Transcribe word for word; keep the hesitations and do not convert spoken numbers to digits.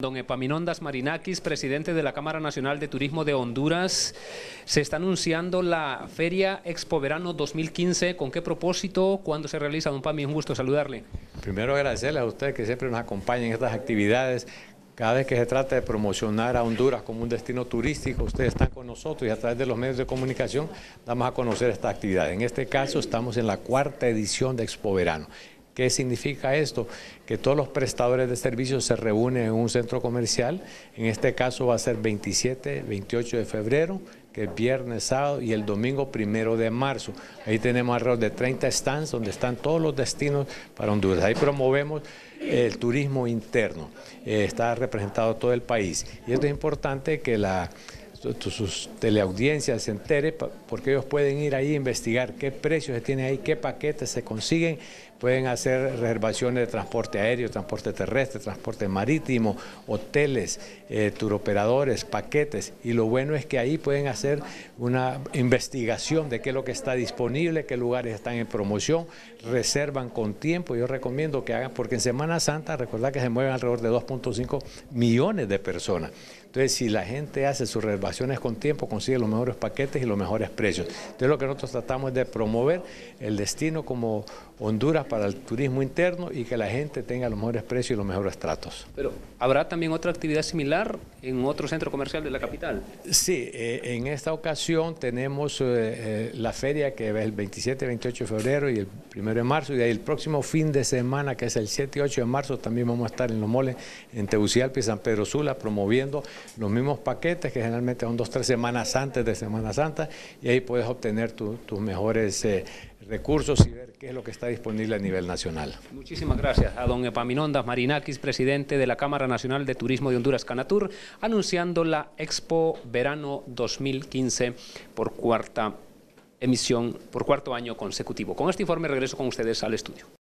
Don Epaminondas Marinakis, presidente de la Cámara Nacional de Turismo de Honduras, se está anunciando la Feria Expo Verano dos mil quince. ¿Con qué propósito? ¿Cuándo se realiza, don Pami? Un gusto saludarle. Primero agradecerle a usted que siempre nos acompaña en estas actividades. Cada vez que se trata de promocionar a Honduras como un destino turístico, ustedes están con nosotros y a través de los medios de comunicación damos a conocer esta actividad. En este caso estamos en la cuarta edición de Expo Verano. ¿Qué significa esto? Que todos los prestadores de servicios se reúnen en un centro comercial. En este caso va a ser veintisiete, veintiocho de febrero, que es viernes, sábado, y el domingo primero de marzo. Ahí tenemos alrededor de treinta stands donde están todos los destinos para Honduras. Ahí promovemos el turismo interno. Eh, está representado todo el país. Y esto es importante que la... sus teleaudiencias se entere, porque ellos pueden ir ahí a investigar qué precios se tienen ahí, qué paquetes se consiguen, pueden hacer reservaciones de transporte aéreo, transporte terrestre, transporte marítimo, hoteles, eh, turoperadores, paquetes, y lo bueno es que ahí pueden hacer una investigación de qué es lo que está disponible, qué lugares están en promoción, reservan con tiempo. Yo recomiendo que hagan, porque en Semana Santa, recordad que se mueven alrededor de dos punto cinco millones de personas. Entonces, si la gente hace sus reservaciones con tiempo, consigue los mejores paquetes y los mejores precios. Entonces, lo que nosotros tratamos es de promover el destino como Honduras para el turismo interno y que la gente tenga los mejores precios y los mejores tratos. Pero, ¿habrá también otra actividad similar en otro centro comercial de la capital? Sí, eh, en esta ocasión tenemos eh, eh, la feria que es el veintisiete, veintiocho de febrero y el primero de marzo, y de ahí el próximo fin de semana, que es el siete y ocho de marzo, también vamos a estar en los moles en Tegucigalpa y San Pedro Sula promoviendo los mismos paquetes que generalmente son dos, tres semanas antes de Semana Santa, y ahí puedes obtener tu, tus mejores eh, recursos y ver qué es lo que está disponible a nivel nacional. Muchísimas gracias a don Epaminondas Marinakis, presidente de la Cámara Nacional de Turismo de Honduras, Canatur, anunciando la Expo Verano dos mil quince por cuarta emisión, por cuarto año consecutivo. Con este informe regreso con ustedes al estudio.